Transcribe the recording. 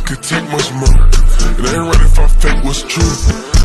could take much more. It ain't right if I fake what's true.